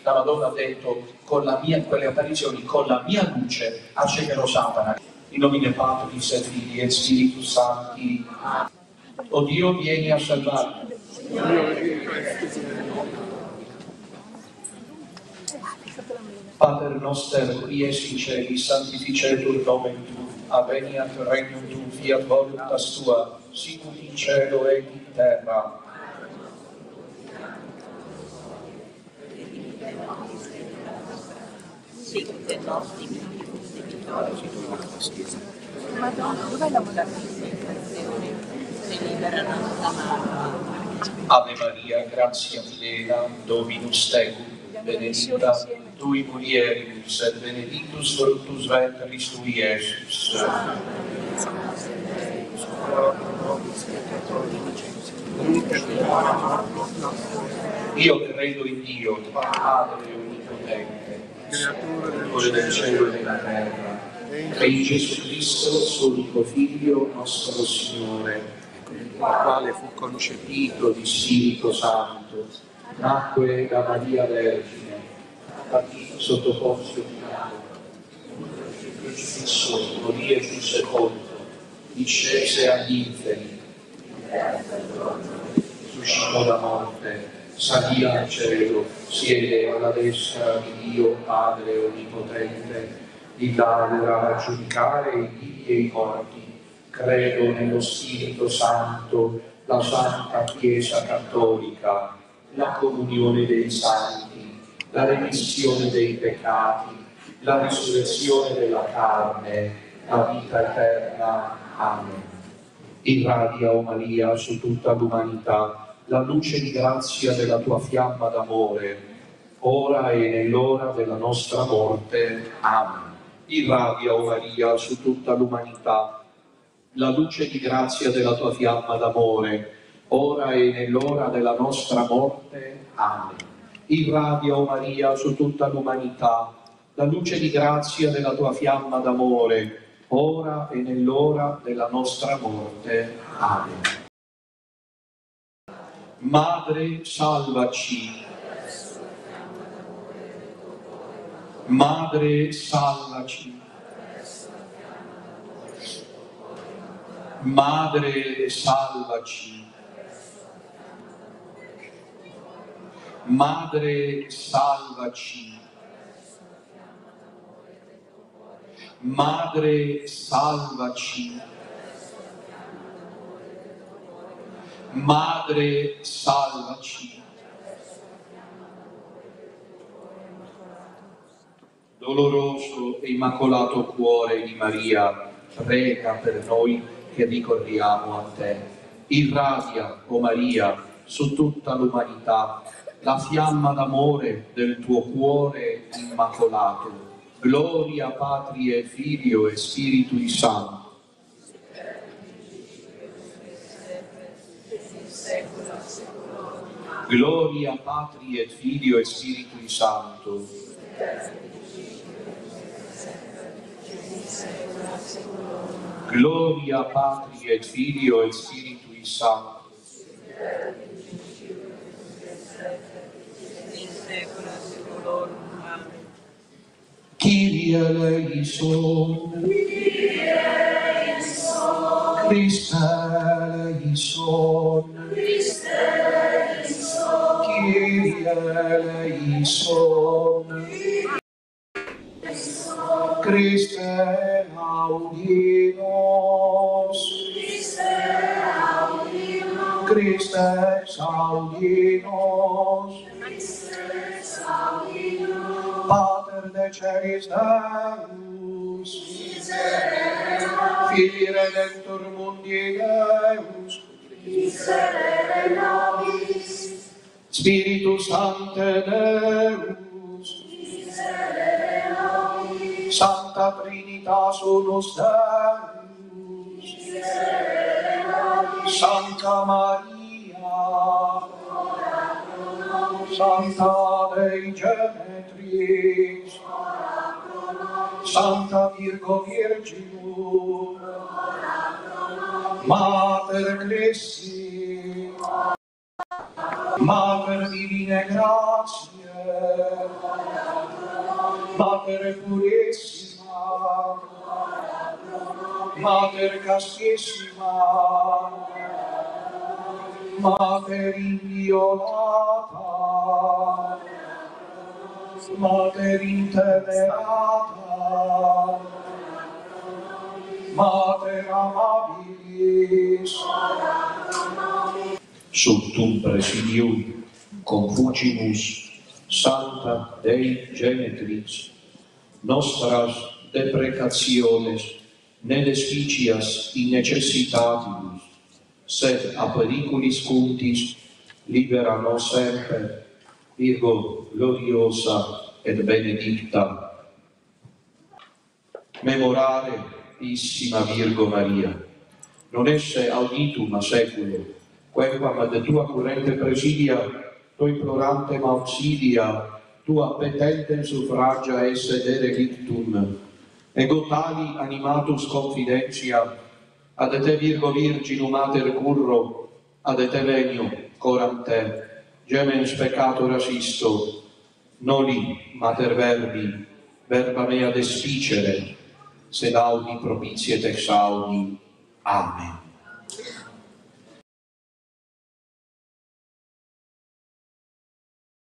la Madonna ha detto, in quelle apparizioni, con la mia luce accecherò Satana. In nomine Patris et Filii et Spiritus Sancti. O Dio, vieni a salvarmi. Pater noster, qui es in celi, sanctificetur nomen tuum, aveniat regnum tuum, fiat voluntas tua, sicut in cielo et in terra. Madonna, dov'è la Ave Maria, gratia plena, Dominus tecum, benedicta tui mulieribus, et benedictus fructus ventris tui, Iesus. Io credo in Dio, Padre Onnipotente, Creatore del cielo e della terra, e in Gesù Cristo, suo unico Figlio, nostro Signore, il quale fu concepito di Spirito Santo, nacque da Maria Vergine, patito sotto Ponzio Pilato, crocifisso, morì e fu sepolto, discese agli inferi, suscitò la morte, salì al cielo, siede alla destra di Dio Padre Onnipotente, di là verrà a giudicare i vivi e i morti. Credo nello Spirito Santo, la Santa Chiesa Cattolica, la comunione dei santi, la remissione dei peccati, la risurrezione della carne, la vita eterna. Amen. Irradia, o Maria, su tutta l'umanità la luce di grazia della tua fiamma d'amore, ora e nell'ora della nostra morte. Amen. Irradia, o Maria, su tutta l'umanità la luce di grazia della tua fiamma d'amore, ora e nell'ora della nostra morte. Amen. Irradia, o Maria, su tutta l'umanità la luce di grazia della tua fiamma d'amore, ora e nell'ora della nostra morte. Amen. Madre, salvaci. Madre, salvaci. Madre, salvaci. Madre, salvaci. Madre, salvaci. Madre, salvaci. Doloroso e immacolato cuore di Maria, prega per noi che ricorriamo a te. Irradia, o Maria, su tutta l'umanità la fiamma d'amore del tuo cuore immacolato. Gloria Patri e Figlio e Spiritui Santo. Gloria Patri et Figlio e Spiritui Santo. Gloria Patri et Figlio et Spiritui Santo. Kyrie eleison. Christe eleison. Kyrie eleison. Christe audinos. Christe audinos. Pater de celis Deus, Filii Redemptor mundi Deus, Spiritus Sancte Deus, Sancta Trinitas unus Deus, Santa Maria, Santa Dei Genetris, Santa Virgo Virginum, Mater Christi, Mater Divine Gratiae, Mater purissima, Mater castissima, Mater inviolata, Mater intemerata, Mater amabilis, Suctum presidium confugimus Santa Dei Genetrix, nostras deprecationes ne despicias in necessitatibus, sed a periculis cultis libera nos semper, Virgo gloriosa et benedicta. Memorare, issima Virgo Maria, non esse auditum a seculo, quemquam ad tua currente presidia, tu implorantem auxilia, tua petentem suffragia esse derelictum, ego tali animatus confidentia, ad te Virgo Virginum Mater curro, ad te venio, coram te, gemens peccator assisto, noli Mater verbi, verba mea despicere, sed audi propitiet ex audi. Amen.